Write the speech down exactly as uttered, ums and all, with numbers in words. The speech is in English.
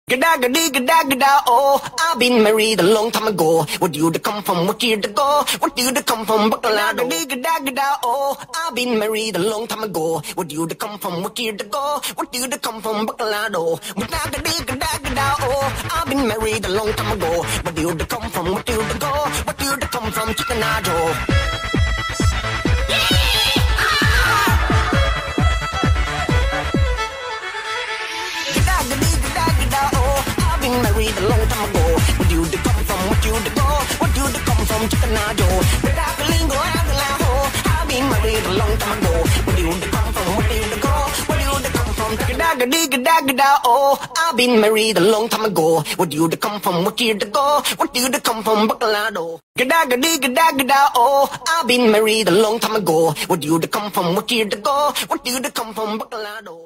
Gada gada gada gada oh, I've been married a long time ago. Where do you come from? What year to go? What do you come from? Bacolado. Gada gada gada oh, I've been married a long time ago. Where do you come from? What year to go? What do you come from? Bacolado. Gada gada gada gada oh, I've been married a long time ago. Where do you come from? What do you go? What do you come from? Chickenado. Married a long time ago. Where do you come from? What do you go? What do you come from? Chickenado. But I can lingo out the laho. I've been married a long time ago. Where do you come from? What do you go? Where do you come from? Gada gada gada gada oh, I've been married a long time ago. Where do you come from? What do you go? What do you come from? Bacolado. Gada gada gada gada oh, I've been married a long time ago. Where do you come from? What do you go? What do you come from? Bacolado.